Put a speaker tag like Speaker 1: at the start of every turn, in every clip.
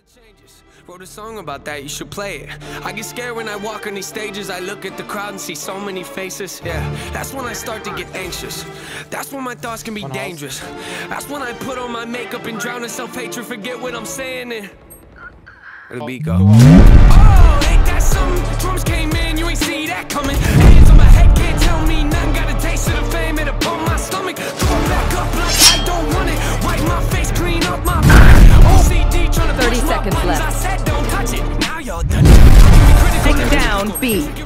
Speaker 1: Wrote a song about that, you should play it. I get scared when I walk on these stages. I look at the crowd and see so many faces. Yeah, that's when I start to get anxious. That's when my thoughts can be dangerous. That's when I put on my makeup and drown in self-hatred. Forget what I'm saying and let the beat go. Oh, ain't that something? Drums came in, you ain't see that coming. Hands on my head, can't tell me nothing. Got a taste of the fame, it upon my stomach. Throw it back up like I don't want it. Wipe my face, clean up my mind. OCD trying to
Speaker 2: 30 seconds left.
Speaker 1: I said don't touch it. Now y'all done it.
Speaker 2: Take down B.
Speaker 1: Even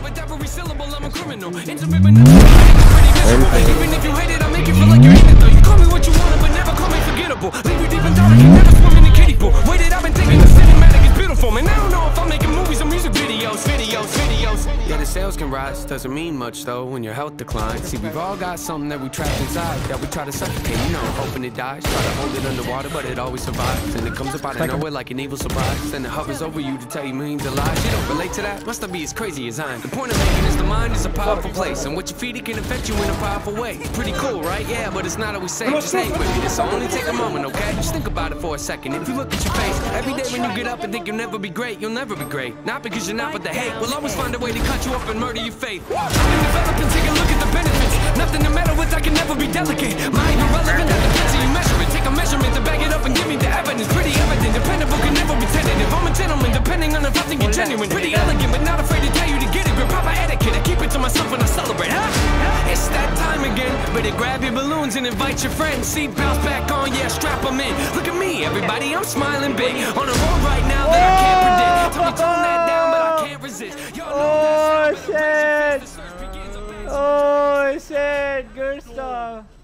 Speaker 1: if you hate it, I'll make you feel like you're in it though. You call me what you want, but never call me forgettable. Leave you deep in thought, I can never swim in the kiddie pool. Waited, I've been thinking the cinematic is beautiful. Man, I don't know if I'm making movies or music videos. Yeah, the sales can rise, doesn't mean much though when your health declines. See, we've all got something that we trapped inside, that we try to suffocate, you know, hoping it dies. Try to hold it underwater, but it always survives. And it comes up out of nowhere like an evil surprise. Then it hovers over you to tell you millions of lies. You don't relate to that? Must not be as crazy as I am. The point of making is the mind is a powerful place, and what you feed it can affect you in a powerful way. Pretty cool, right? Yeah, but it's not always safe. Just hang with me, this will only take a moment, okay? Just think about it for a second. If you look at your face every day when you get up and think you'll never be great, you'll never be great. Not because you're not, but the hate will always find a way to cut you up and murder your faith. And develop and take a look at the benefits. Nothing to meddle with, I can never be delicate. Mind irrelevant, that depends how you measure it. Take a measurement to back it up and give me the evidence. Pretty evident, dependable, can never be tentative. I'm a gentleman, depending on if I think you're genuine. Pretty elegant, but not afraid to tell you to get it. Grip proper etiquette, I keep it to myself when I celebrate. It's that time again. Better grab your balloons and invite your friends. Seat belts back on, yeah, strap them in. Look at me, everybody, I'm smiling big. On a road right now that I can't predict. Tell me tone that down, but I can't resist.
Speaker 3: Oh shit! Oh shit! Good stuff.